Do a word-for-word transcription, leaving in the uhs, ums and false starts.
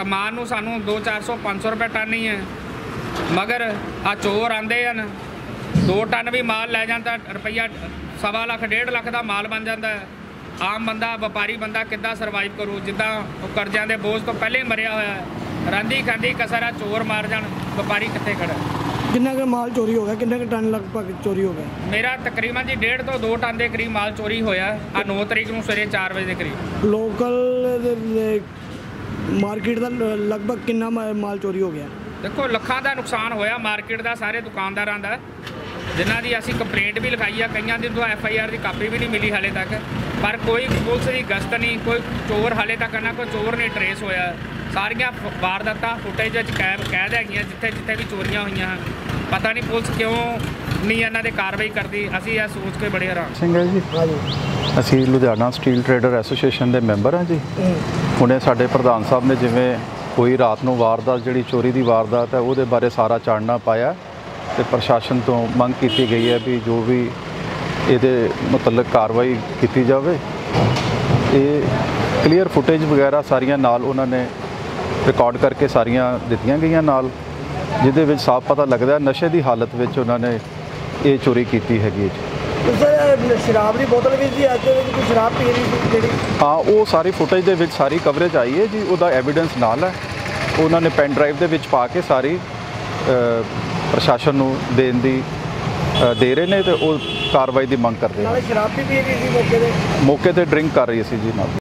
कमान नूं सानूं दो चार सौ पाँच सौ रुपये टन ही है, मगर आ चोर आंदे हैं दो टन भी माल लै जाता, रुपया सवा लख डेढ़ लख का माल बन जाता है। आम बंदा व्यापारी बंदा किद्दां सरवाइव करू, जिद्दां कर्जिਆਂ ਦੇ बोझ तो पहले ही मरिया होया है। रांधी खांधी कसर आ चोर मार जान, व्यापारी कित्थे खड़ा। कितना का माल चोरी हो गया, कितना का टन लगभग चोरी हो गया? मेरा तकरीबन जी डेढ़ तो दो टन के करीब माल चोरी होया आ नौ तरीक नूं सवेरे चार बजे के करीब। लोकल मार्केट का लगभग कितना माल चोरी हो गया? देखो लखां का नुकसान होया मार्केट का, सारे दुकानदारां दा, जिन्हां दी असीं कंप्लेंट भी लिखाई है, कईयां दी तो एफ आई आर की कापी भी नहीं मिली हाले तक, पर कोई पुलिस की गश्त नहीं, कोई चोर हाले तक ना कोई चोर नहीं ट्रेस होया। सारियां वारदातां फुटेज कैद कैद हैगियां जिथे जिथे भी चोरियां हुई हैं। पता नहीं पुलिस क्यों नहीं इन्हां ते कार्रवाई करती, असीं यह सोच के बड़े हैरान। ਸਿੰਘ ਹੈ ਜੀ, ਅਸੀਂ ਲੁਧਿਆਣਾ ਸਟੀਲ ਟਰੇਡਰ ਐਸੋਸੀਏਸ਼ਨ ਦੇ ਮੈਂਬਰ ਹਾਂ ਜੀ। ਹੁਣੇ ਸਾਡੇ ਪ੍ਰਧਾਨ ਸਾਹਿਬ ਨੇ ਜਿਵੇਂ ਕੋਈ ਰਾਤ ਨੂੰ ਵਾਰਦਾਤ ਜਿਹੜੀ ਚੋਰੀ ਦੀ ਵਾਰਦਾਤ ਹੈ ਉਹਦੇ ਬਾਰੇ ਸਾਰਾ ਚਾਨਣਾ ਪਾਇਆ ਤੇ ਪ੍ਰਸ਼ਾਸਨ ਤੋਂ ਮੰਗ ਕੀਤੀ ਗਈ ਹੈ ਵੀ ਜੋ ਵੀ ਇਹਦੇ ਮੁਤਲਕ ਕਾਰਵਾਈ ਕੀਤੀ ਜਾਵੇ। ਇਹ ਕਲੀਅਰ ਫੁਟੇਜ ਵਗੈਰਾ ਸਾਰੀਆਂ ਨਾਲ ਉਹਨਾਂ ਨੇ ਰਿਕਾਰਡ ਕਰਕੇ ਸਾਰੀਆਂ ਦਿੱਤੀਆਂ ਗਈਆਂ ਨਾਲ, ਜਿਹਦੇ ਵਿੱਚ ਸਾਫ਼ ਪਤਾ ਲੱਗਦਾ ਨਸ਼ੇ ਦੀ ਹਾਲਤ ਵਿੱਚ ਉਹਨਾਂ ਨੇ ਇਹ ਚੋਰੀ ਕੀਤੀ ਹੈਗੀ ਜੀ। शराब की बोतल भी जी ਅੱਜ ਕੋਈ शराब पी रही ਸੀ ਜਿਹੜੀ? ਹਾਂ ਉਹ ਸਾਰੀ ਫੁਟੇਜ ਦੇ ਵਿੱਚ ਸਾਰੀ ਕਵਰੇਜ ਆਈ ਹੈ ਜੀ, ਉਹਦਾ ਐਵੀਡੈਂਸ ਨਾਲ ਹੈ। ਉਹਨਾਂ ਨੇ ਪੈਨ ਡਰਾਈਵ ਦੇ ਵਿੱਚ ਪਾ ਕੇ ਸਾਰੀ ਪ੍ਰਸ਼ਾਸਨ ਨੂੰ ਦੇਣ ਦੀ ਦੇ ਰਹੇ ਨੇ ਤੇ ਉਹ ਕਾਰਵਾਈ ਦੀ ਮੰਗ ਕਰਦੇ ਨੇ। ਨਾਲੇ ਸ਼ਰਾਬ ਵੀ ਪੀ ਰਹੀ ਸੀ ਮੌਕੇ ਤੇ? ਮੌਕੇ ਤੇ ਡਰਿੰਕ ਕਰ ਰਹੀ ਸੀ ਜੀ ਨਾਲ।